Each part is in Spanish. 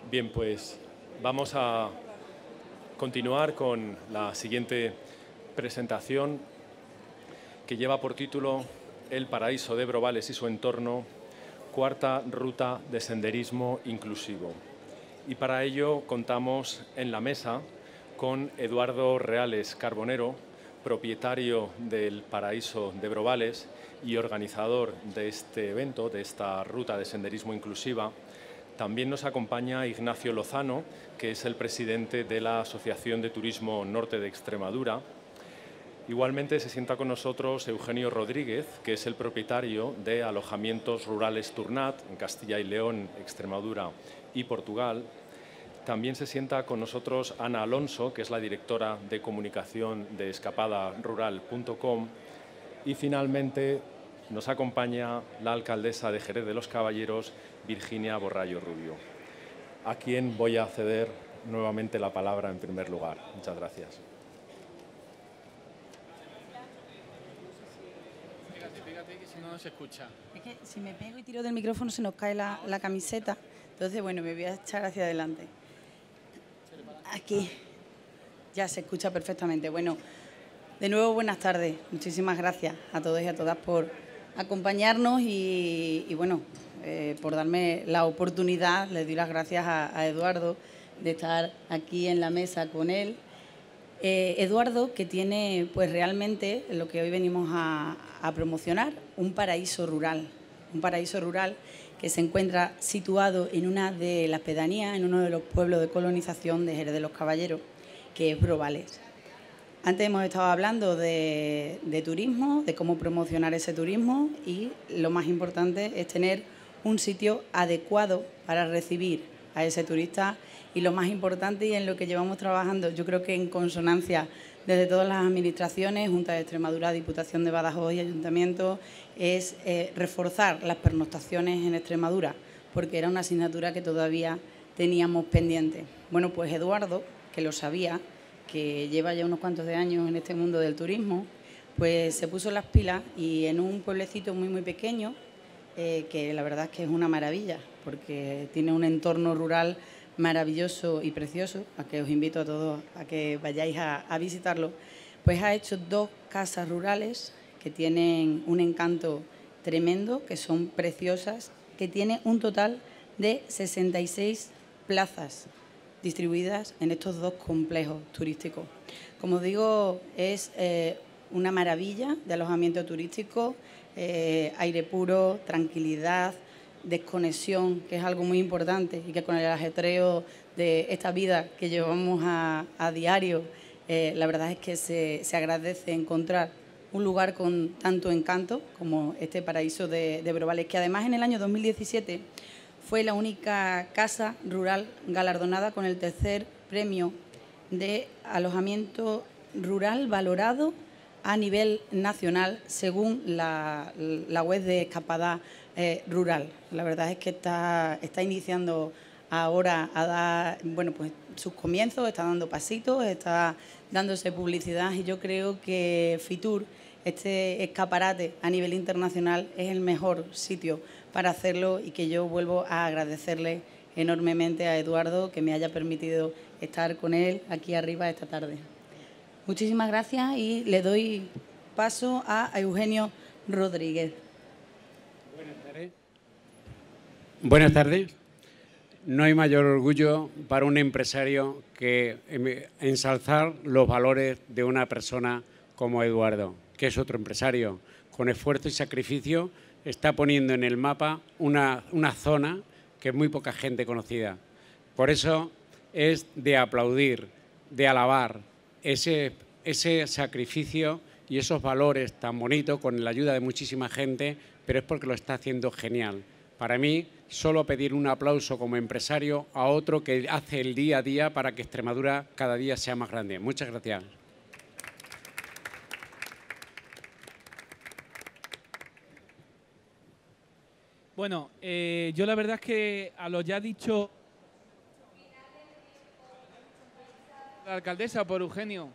Bien, pues vamos a continuar con la siguiente presentación que lleva por título El paraíso de Brovales y su entorno, cuarta ruta de senderismo inclusivo. Y para ello contamos en la mesa con Eduardo Reales Carbonero, propietario del Paraíso de Brovales y organizador de este evento, de esta ruta de senderismo inclusiva. También nos acompaña Ignacio Lozano, que es el presidente de la Asociación de Turismo Norte de Extremadura. Igualmente se sienta con nosotros Eugenio Rodríguez, que es el propietario de Alojamientos Rurales Turnat, en Castilla y León, Extremadura y Portugal. También se sienta con nosotros Ana Alonso, que es la directora de comunicación de escapadarural.com. Y finalmente nos acompaña la alcaldesa de Jerez de los Caballeros, Virginia Borrallo Rubio, a quien voy a ceder nuevamente la palabra en primer lugar. Muchas gracias. Fíjate que si no se escucha. Es que si me pego y tiro del micrófono se nos cae la camiseta. Entonces, bueno, me voy a echar hacia adelante. Aquí ya se escucha perfectamente. Bueno, de nuevo buenas tardes. Muchísimas gracias a todos y a todas por acompañarnos y bueno, por darme la oportunidad. Les doy las gracias a Eduardo de estar aquí en la mesa con él. Eduardo, que tiene pues realmente lo que hoy venimos a promocionar, un paraíso rural que se encuentra situado en una de las pedanías, en uno de los pueblos de colonización de Jerez de los Caballeros, que es Brovales. Antes hemos estado hablando de turismo, de cómo promocionar ese turismo y lo más importante es tener un sitio adecuado para recibir a ese turista y lo más importante y en lo que llevamos trabajando, yo creo que en consonancia desde todas las administraciones, Junta de Extremadura, Diputación de Badajoz y Ayuntamiento, es reforzar las pernoctaciones en Extremadura, porque era una asignatura que todavía teníamos pendiente. Bueno, pues Eduardo, que lo sabía, que lleva ya unos cuantos de años en este mundo del turismo, pues se puso las pilas y en un pueblecito muy pequeño, que la verdad es que es una maravilla, porque tiene un entorno rural maravilloso y precioso, a que os invito a todos a que vayáis a visitarlo, pues ha hecho 2 casas rurales que tienen un encanto tremendo, que son preciosas, que tiene un total de 66 plazas distribuidas en estos 2 complejos turísticos. Como digo, es una maravilla de alojamiento turístico, aire puro, tranquilidad, desconexión, que es algo muy importante y que con el ajetreo de esta vida que llevamos a diario, la verdad es que se agradece encontrar un lugar con tanto encanto como este paraíso de Brovales, que además en el año 2017 fue la única casa rural galardonada con el 3er premio de alojamiento rural valorado a nivel nacional, según la web de Escapada Rural. La verdad es que está iniciando ahora a dar pues, sus comienzos, está dando pasitos, está dándose publicidad y yo creo que Fitur, este escaparate a nivel internacional, es el mejor sitio para hacerlo y que yo vuelvo a agradecerle enormemente a Eduardo que me haya permitido estar con él aquí arriba esta tarde. Muchísimas gracias y le doy paso a Eugenio Rodríguez. Buenas tardes. No hay mayor orgullo para un empresario que ensalzar los valores de una persona como Eduardo, que es otro empresario. Con esfuerzo y sacrificio está poniendo en el mapa una zona que es muy poca gente conocida. Por eso es de aplaudir, de alabar ese sacrificio y esos valores tan bonitos con la ayuda de muchísima gente, pero es porque lo está haciendo genial. Para mí, solo pedir un aplauso como empresario a otro que hace el día a día para que Extremadura cada día sea más grande. Muchas gracias. Bueno, yo la verdad es que a lo ya dicho la alcaldesa por Eugenio,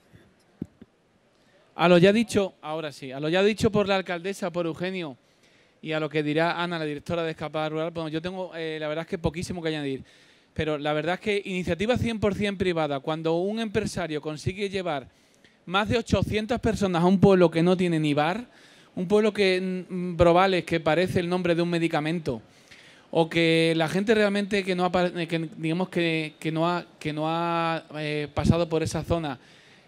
a lo ya dicho por la alcaldesa por Eugenio, y a lo que dirá Ana, la directora de Escapada Rural, bueno, yo tengo la verdad es que poquísimo que añadir. Pero la verdad es que iniciativa 100% privada, cuando un empresario consigue llevar más de 800 personas a un pueblo que no tiene ni bar, un pueblo que Brovales, que parece el nombre de un medicamento, o que la gente realmente que no ha pasado por esa zona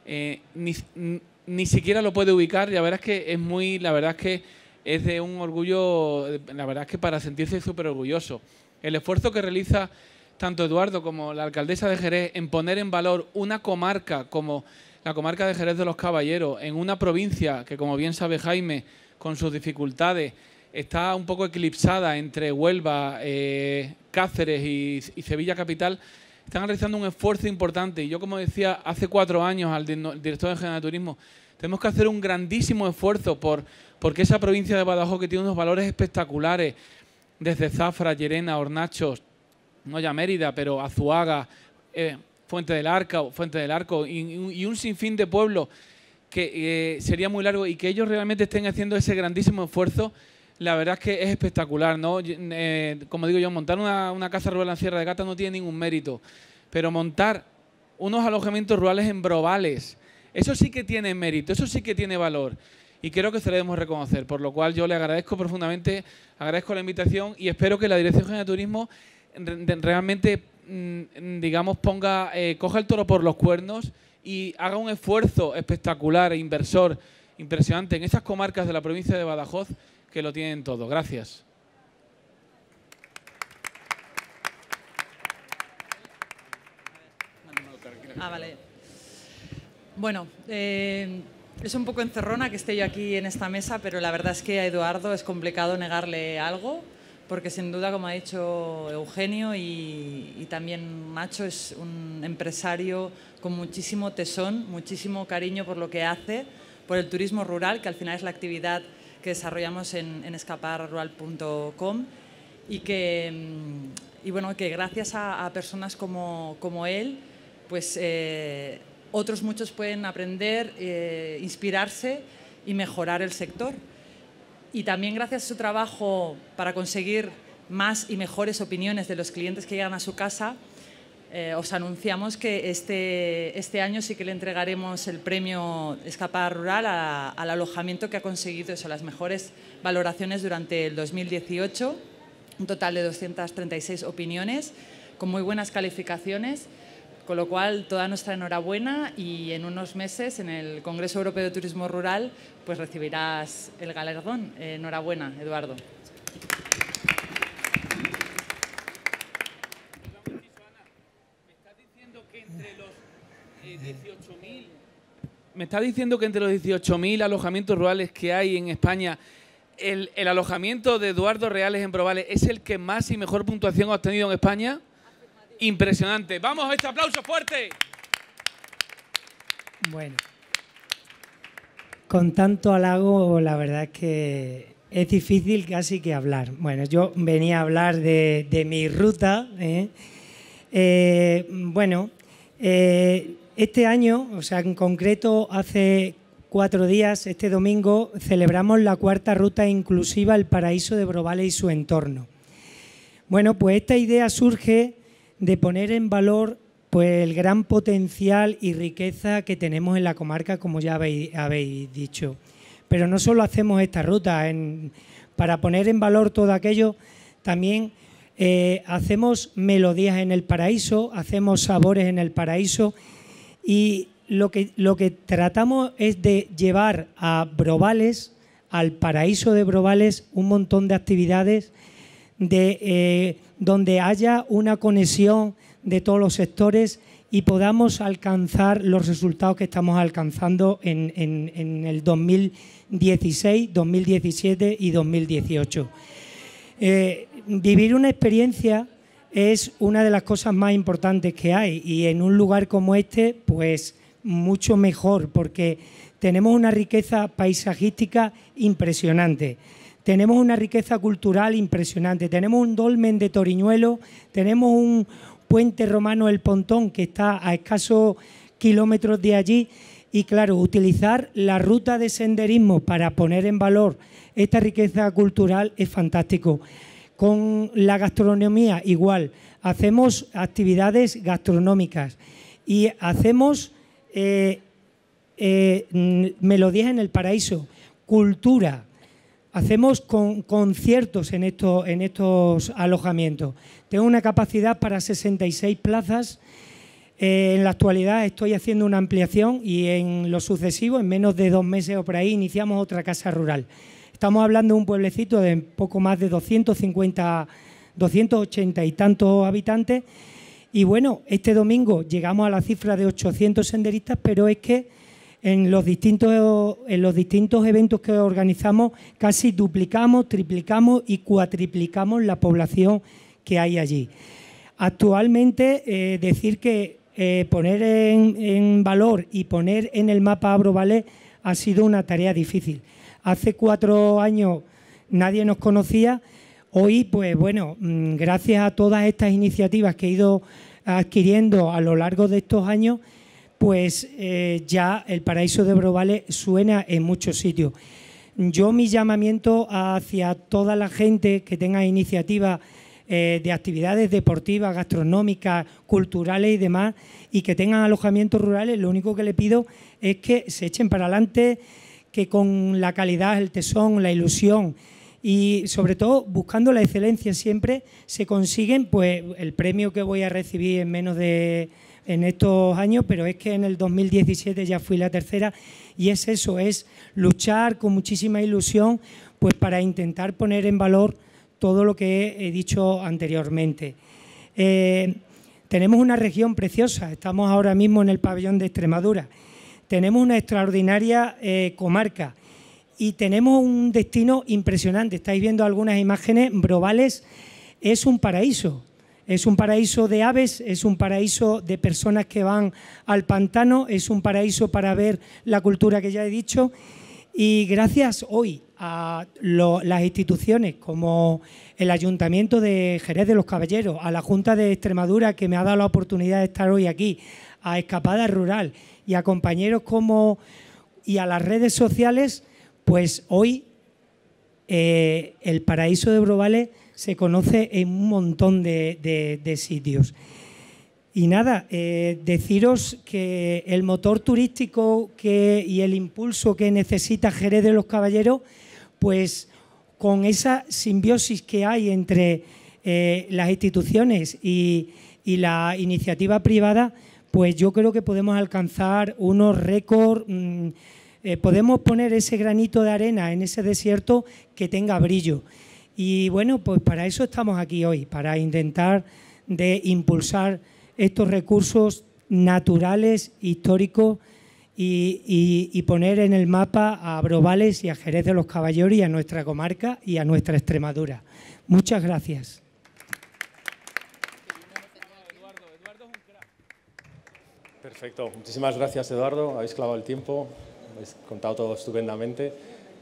ni siquiera lo puede ubicar, la verdad es que es de un orgullo, la verdad es que para sentirse súper orgulloso. El esfuerzo que realiza tanto Eduardo como la alcaldesa de Jerez en poner en valor una comarca como la comarca de Jerez de los Caballeros, en una provincia que, como bien sabe Jaime, con sus dificultades, está un poco eclipsada entre Huelva, Cáceres y Sevilla capital, están realizando un esfuerzo importante. Y yo, como decía hace 4 años al director general de Turismo, tenemos que hacer un grandísimo esfuerzo porque esa provincia de Badajoz, que tiene unos valores espectaculares, desde Zafra, Llerena, Hornachos, no ya Mérida, pero Azuaga, Fuente del Arco y un sinfín de pueblos que sería muy largo, y que ellos realmente estén haciendo ese grandísimo esfuerzo, la verdad es que es espectacular, ¿no? Como digo yo, montar una casa rural en Sierra de Gata no tiene ningún mérito, pero montar unos alojamientos rurales en Brovales, eso sí que tiene mérito, eso sí que tiene valor, y creo que se le debemos reconocer, por lo cual yo le agradezco profundamente, agradezco la invitación y espero que la Dirección General de Turismo realmente, digamos, coja el toro por los cuernos y haga un esfuerzo espectacular e inversor impresionante en esas comarcas de la provincia de Badajoz que lo tienen todo. Gracias. Vale. Bueno, es un poco encerrona que esté yo aquí en esta mesa, pero la verdad es que a Eduardo es complicado negarle algo, porque sin duda, como ha dicho Eugenio y también Nacho, es un empresario con muchísimo tesón, muchísimo cariño por lo que hace, por el turismo rural, que al final es la actividad que desarrollamos en escapadarrural.com, y bueno, que gracias a personas como él, pues otros muchos pueden aprender, inspirarse y mejorar el sector. Y también gracias a su trabajo para conseguir más y mejores opiniones de los clientes que llegan a su casa, os anunciamos que este año sí que le entregaremos el premio Escapada Rural al alojamiento que ha conseguido las mejores valoraciones durante el 2018, un total de 236 opiniones, con muy buenas calificaciones, con lo cual toda nuestra enhorabuena, y en unos meses en el Congreso Europeo de Turismo Rural pues recibirás el galardón. Enhorabuena, Eduardo. Me está diciendo que entre los 18.000 alojamientos rurales que hay en España, el alojamiento de Eduardo Reales en Brovales es el que más y mejor puntuación ha obtenido en España. Impresionante. Vamos a este aplauso fuerte. Bueno, con tanto halago, la verdad es que es difícil casi que hablar. Bueno, yo venía a hablar de mi ruta. Este año, o sea, en concreto hace 4 días, este domingo, celebramos la 4ª ruta inclusiva El Paraíso de Brovales y su entorno. Bueno, pues esta idea surge de poner en valor pues el gran potencial y riqueza que tenemos en la comarca, como ya habéis dicho. Pero no solo hacemos esta ruta, para poner en valor todo aquello, también hacemos melodías en el paraíso, hacemos sabores en el paraíso, y lo que tratamos es de llevar a Brovales, al paraíso de Brovales, un montón de actividades donde haya una conexión de todos los sectores y podamos alcanzar los resultados que estamos alcanzando en el 2016, 2017 y 2018. Vivir una experiencia es una de las cosas más importantes que hay, y en un lugar como este, pues mucho mejor, porque tenemos una riqueza paisajística impresionante. Tenemos una riqueza cultural impresionante, tenemos un dolmen de Toriñuelo, tenemos un puente romano El Pontón que está a escasos kilómetros de allí, Y claro, utilizar la ruta de senderismo para poner en valor esta riqueza cultural es fantástico. Con la gastronomía igual, hacemos actividades gastronómicas y hacemos melodías en el paraíso, cultura, hacemos conciertos en estos alojamientos. Tengo una capacidad para 66 plazas. En la actualidad estoy haciendo una ampliación y en lo sucesivo, en menos de 2 meses o por ahí, iniciamos otra casa rural. Estamos hablando de un pueblecito de poco más de 250, 280 y tantos habitantes. Y bueno, este domingo llegamos a la cifra de 800 senderistas, pero es que en los distintos eventos que organizamos casi duplicamos, triplicamos y cuatriplicamos la población que hay allí. Actualmente, decir que poner en valor y poner en el mapa Abrobales ha sido una tarea difícil. Hace 4 años nadie nos conocía. Hoy, pues bueno, gracias a todas estas iniciativas que he ido adquiriendo a lo largo de estos años, pues ya el paraíso de Abrobales suena en muchos sitios. Mi llamamiento hacia toda la gente que tenga iniciativas de actividades deportivas, gastronómicas, culturales y demás, y que tengan alojamientos rurales, lo único que le pido es que se echen para adelante, que con la calidad, el tesón, la ilusión y sobre todo buscando la excelencia siempre se consiguen pues el premio que voy a recibir en estos años, pero es que en el 2017 ya fui la tercera y es eso, es luchar con muchísima ilusión pues para intentar poner en valor todo lo que he dicho anteriormente. Tenemos una región preciosa, estamos ahora mismo en el pabellón de Extremadura, tenemos una extraordinaria comarca y tenemos un destino impresionante. Estáis viendo algunas imágenes. Abrobales es un paraíso de aves, es un paraíso de personas que van al pantano, es un paraíso para ver la cultura que ya he dicho. Y gracias hoy a las instituciones como el Ayuntamiento de Jerez de los Caballeros, a la Junta de Extremadura que me ha dado la oportunidad de estar hoy aquí, a Escapada Rural y a compañeros y a las redes sociales, pues hoy el paraíso de Abrobales se conoce en un montón de sitios. Y nada, deciros que el motor turístico y el impulso que necesita Jerez de los Caballeros, pues con esa simbiosis que hay entre las instituciones y la iniciativa privada, pues yo creo que podemos alcanzar unos récords, podemos poner ese granito de arena en ese desierto que tenga brillo. Y bueno, pues para eso estamos aquí hoy, para intentar de impulsar estos recursos naturales, históricos y poner en el mapa a Abrobales y a Jerez de los Caballeros y a nuestra comarca y a nuestra Extremadura. Muchas gracias. Perfecto. Muchísimas gracias, Eduardo. Habéis clavado el tiempo, habéis contado todo estupendamente.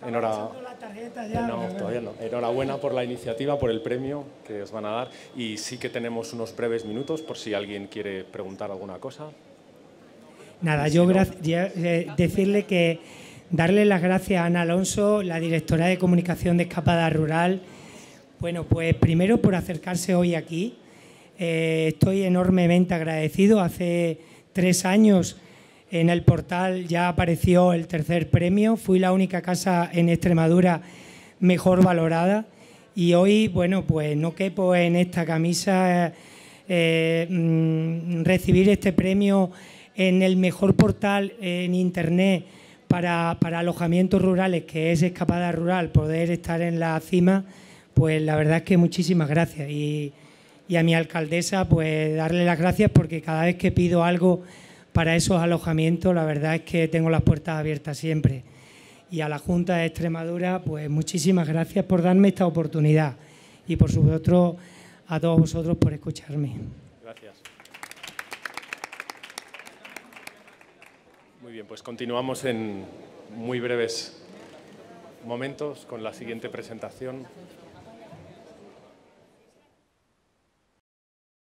Enhorabuena por la iniciativa, por el premio que os van a dar. Y sí que tenemos unos breves minutos por si alguien quiere preguntar alguna cosa. Nada, yo decirle que darle las gracias a Ana Alonso, la directora de comunicación de Escapada Rural. Bueno, pues primero por acercarse hoy aquí. Estoy enormemente agradecido. Hace 3 años en el portal ya apareció el 3er premio. Fui la única casa en Extremadura mejor valorada y hoy, bueno, pues no quepo en esta camisa recibir este premio en el mejor portal en Internet para alojamientos rurales, que es Escapada Rural, poder estar en la cima, pues la verdad es que muchísimas gracias. Y a mi alcaldesa, pues darle las gracias porque cada vez que pido algo para esos alojamientos, la verdad es que tengo las puertas abiertas siempre. Y a la Junta de Extremadura, pues muchísimas gracias por darme esta oportunidad y por supuesto a todos vosotros por escucharme. Gracias. Muy bien, pues continuamos en muy breves momentos con la siguiente presentación.